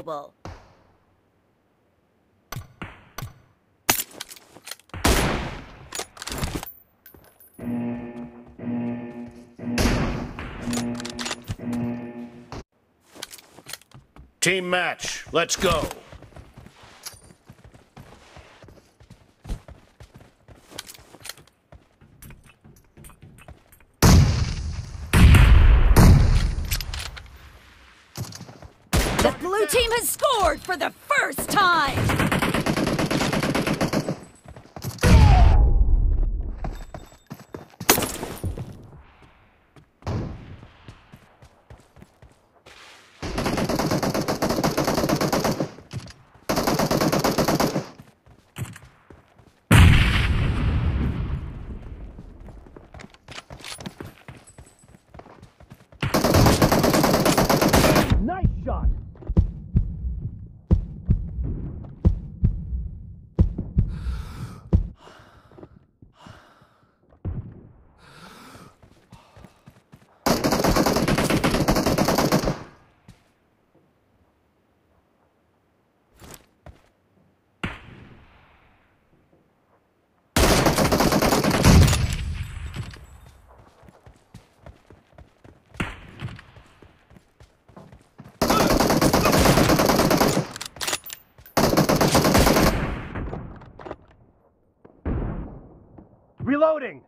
available. Team match, let's go. The blue team has scored for the first time! Nice shot. Reloading!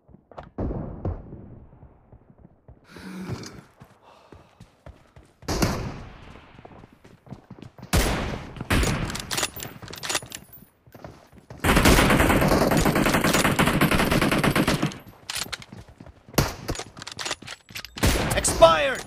Expired!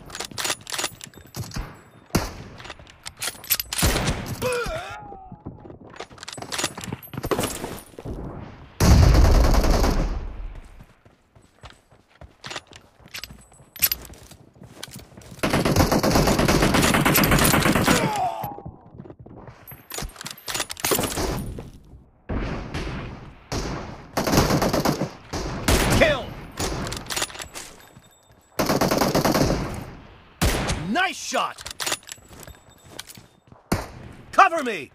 Kill! Nice shot! Cover me!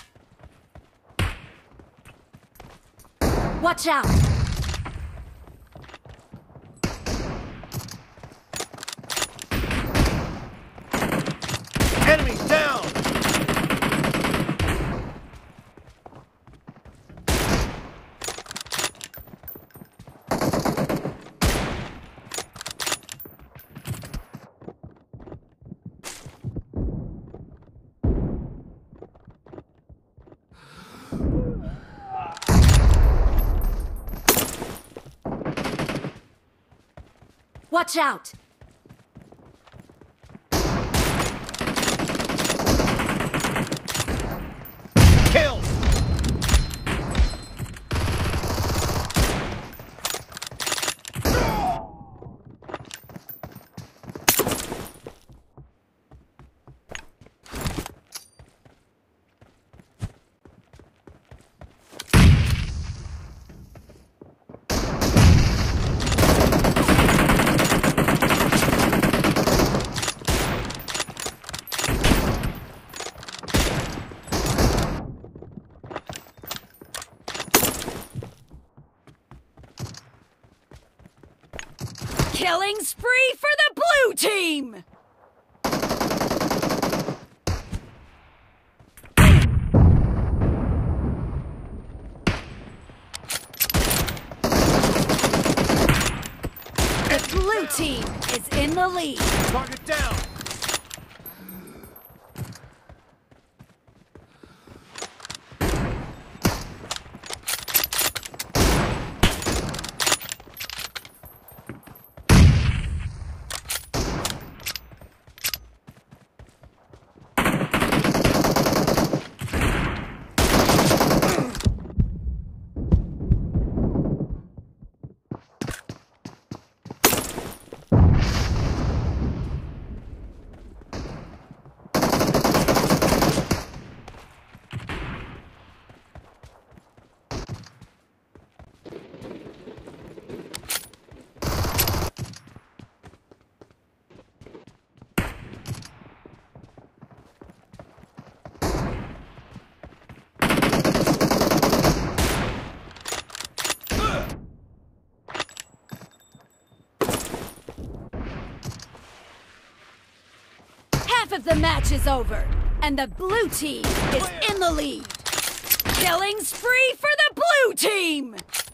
Watch out! Enemy down! Watch out! Kill! Killing spree for the blue team! The blue team is in the lead. Target down! Half of the match is over, and the blue team is in the lead. Killing spree for the blue team!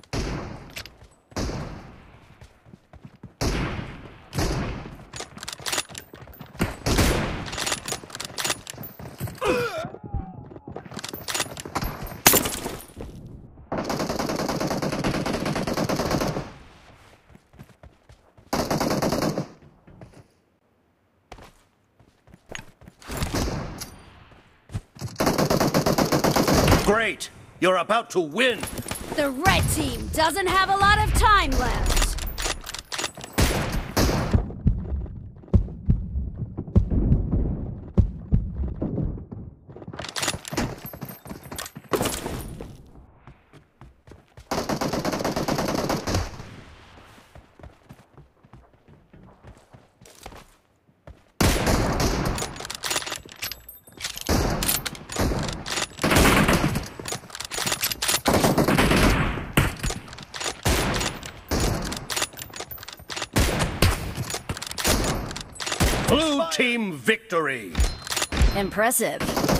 Great! You're about to win! The red team doesn't have a lot of time left. Blue team victory! Impressive.